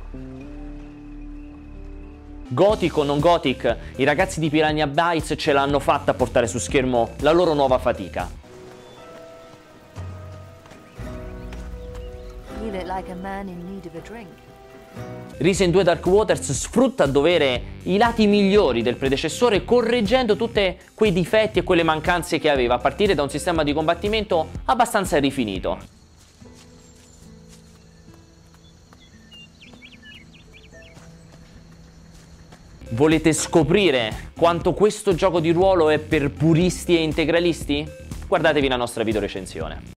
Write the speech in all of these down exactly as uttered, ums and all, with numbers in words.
Gothic o non Gothic, i ragazzi di Piranha Bytes ce l'hanno fatta a portare su schermo la loro nuova fatica. You look like a man in need of a drink. Risen due Dark Waters sfrutta a dovere i lati migliori del predecessore, correggendo tutti quei difetti e quelle mancanze che aveva, a partire da un sistema di combattimento abbastanza rifinito. Volete scoprire quanto questo gioco di ruolo è per puristi e integralisti? Guardatevi la nostra video recensione.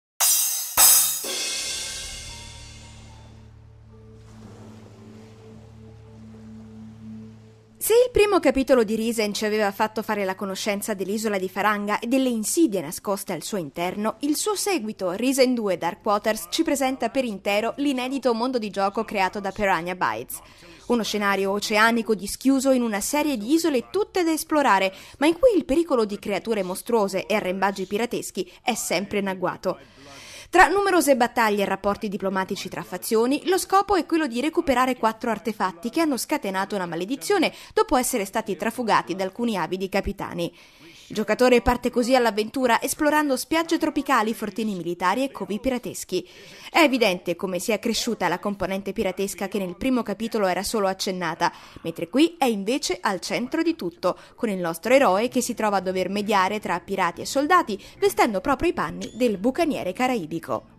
Se il primo capitolo di Risen ci aveva fatto fare la conoscenza dell'isola di Faranga e delle insidie nascoste al suo interno, il suo seguito, Risen due Dark Waters, ci presenta per intero l'inedito mondo di gioco creato da Piranha Bytes. Uno scenario oceanico dischiuso in una serie di isole tutte da esplorare, ma in cui il pericolo di creature mostruose e arrembaggi pirateschi è sempre in agguato. Tra numerose battaglie e rapporti diplomatici tra fazioni, lo scopo è quello di recuperare quattro artefatti che hanno scatenato una maledizione dopo essere stati trafugati da alcuni avidi capitani. Il giocatore parte così all'avventura esplorando spiagge tropicali, fortini militari e covi pirateschi. È evidente come sia cresciuta la componente piratesca che nel primo capitolo era solo accennata, mentre qui è invece al centro di tutto, con il nostro eroe che si trova a dover mediare tra pirati e soldati, vestendo proprio i panni del bucaniere caraibico.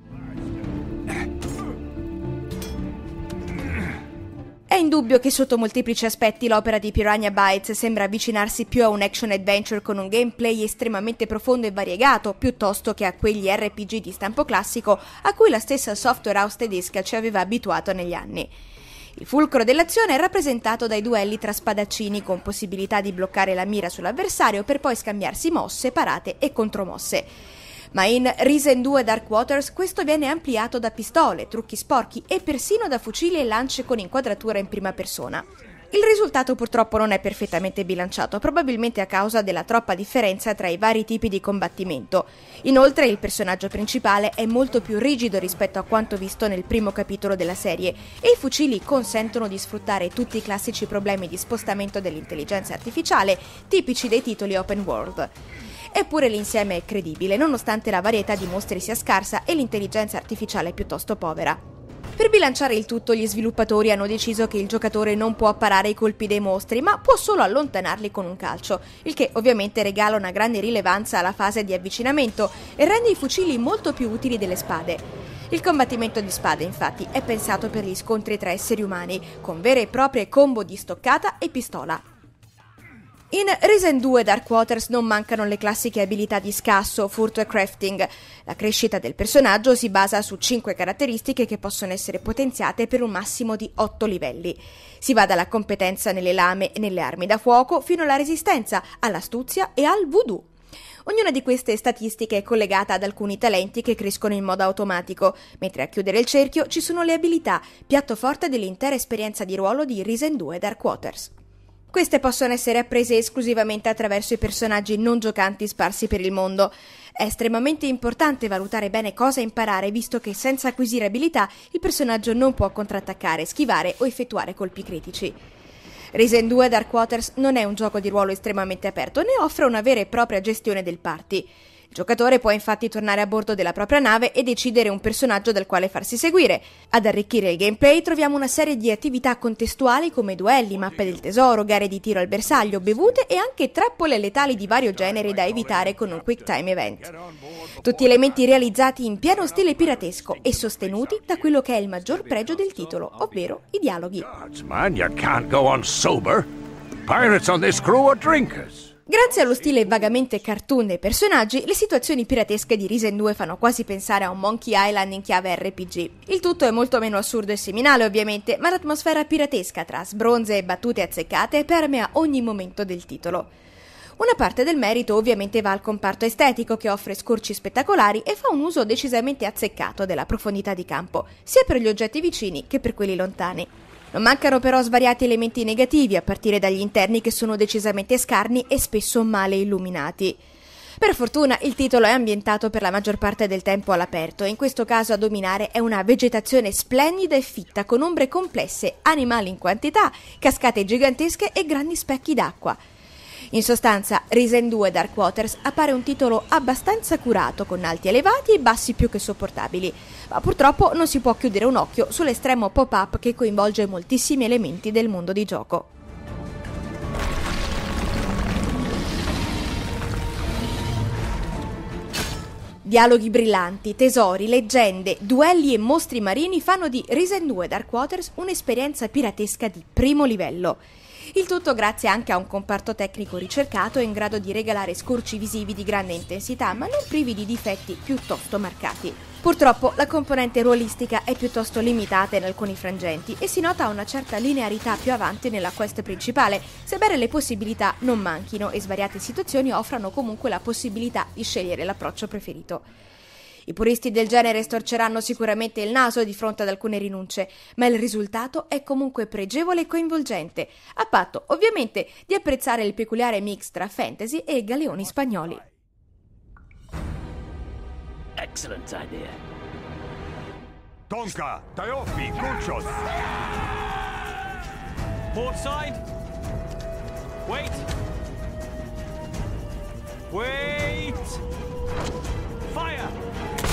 È indubbio che sotto molteplici aspetti l'opera di Piranha Bytes sembra avvicinarsi più a un action-adventure con un gameplay estremamente profondo e variegato, piuttosto che a quegli R P G di stampo classico a cui la stessa software house tedesca ci aveva abituato negli anni. Il fulcro dell'azione è rappresentato dai duelli tra spadaccini con possibilità di bloccare la mira sull'avversario per poi scambiarsi mosse, parate e contromosse. Ma in Risen due Dark Waters questo viene ampliato da pistole, trucchi sporchi e persino da fucili e lance con inquadratura in prima persona. Il risultato purtroppo non è perfettamente bilanciato, probabilmente a causa della troppa differenza tra i vari tipi di combattimento. Inoltre il personaggio principale è molto più rigido rispetto a quanto visto nel primo capitolo della serie e i fucili consentono di sfruttare tutti i classici problemi di spostamento dell'intelligenza artificiale tipici dei titoli open world. Eppure l'insieme è credibile, nonostante la varietà di mostri sia scarsa e l'intelligenza artificiale piuttosto povera. Per bilanciare il tutto, gli sviluppatori hanno deciso che il giocatore non può parare i colpi dei mostri, ma può solo allontanarli con un calcio, il che ovviamente regala una grande rilevanza alla fase di avvicinamento e rende i fucili molto più utili delle spade. Il combattimento di spade, infatti, è pensato per gli scontri tra esseri umani, con vere e proprie combo di stoccata e pistola. In Risen due Dark Waters non mancano le classiche abilità di scasso, furto e crafting. La crescita del personaggio si basa su cinque caratteristiche che possono essere potenziate per un massimo di otto livelli. Si va dalla competenza nelle lame e nelle armi da fuoco fino alla resistenza, all'astuzia e al voodoo. Ognuna di queste statistiche è collegata ad alcuni talenti che crescono in modo automatico, mentre a chiudere il cerchio ci sono le abilità, piatto forte dell'intera esperienza di ruolo di Risen due Dark Waters. Queste possono essere apprese esclusivamente attraverso i personaggi non giocanti sparsi per il mondo. È estremamente importante valutare bene cosa imparare, visto che senza acquisire abilità il personaggio non può contrattaccare, schivare o effettuare colpi critici. Risen due Dark Waters non è un gioco di ruolo estremamente aperto, né offre una vera e propria gestione del party. Il giocatore può infatti tornare a bordo della propria nave e decidere un personaggio dal quale farsi seguire. Ad arricchire il gameplay troviamo una serie di attività contestuali come duelli, mappe del tesoro, gare di tiro al bersaglio, bevute e anche trappole letali di vario genere da evitare con un quick time event. Tutti elementi realizzati in pieno stile piratesco e sostenuti da quello che è il maggior pregio del titolo, ovvero i dialoghi. Man, you can't go on sober. Pirates on this crew are drinkers. Grazie allo stile vagamente cartoon dei personaggi, le situazioni piratesche di Risen due fanno quasi pensare a un Monkey Island in chiave R P G. Il tutto è molto meno assurdo e seminale ovviamente, ma l'atmosfera piratesca tra sbronze e battute azzeccate permea ogni momento del titolo. Una parte del merito ovviamente va al comparto estetico che offre scorci spettacolari e fa un uso decisamente azzeccato della profondità di campo, sia per gli oggetti vicini che per quelli lontani. Non mancano però svariati elementi negativi, a partire dagli interni che sono decisamente scarni e spesso male illuminati. Per fortuna il titolo è ambientato per la maggior parte del tempo all'aperto e in questo caso a dominare è una vegetazione splendida e fitta con ombre complesse, animali in quantità, cascate gigantesche e grandi specchi d'acqua. In sostanza, Risen due Dark Waters appare un titolo abbastanza curato, con alti elevati e bassi più che sopportabili, ma purtroppo non si può chiudere un occhio sull'estremo pop-up che coinvolge moltissimi elementi del mondo di gioco. Dialoghi brillanti, tesori, leggende, duelli e mostri marini fanno di Risen due Dark Waters un'esperienza piratesca di primo livello. Il tutto grazie anche a un comparto tecnico ricercato in grado di regalare scorci visivi di grande intensità, ma non privi di difetti piuttosto marcati. Purtroppo la componente ruolistica è piuttosto limitata in alcuni frangenti e si nota una certa linearità più avanti nella quest principale, sebbene le possibilità non manchino e svariate situazioni offrano comunque la possibilità di scegliere l'approccio preferito. I puristi del genere storceranno sicuramente il naso di fronte ad alcune rinunce, ma il risultato è comunque pregevole e coinvolgente, a patto ovviamente di apprezzare il peculiare mix tra fantasy e galeoni spagnoli. Excellent idea. Tonka, Tayofi, Kuchos. Port side. Wait. Wait. Fire.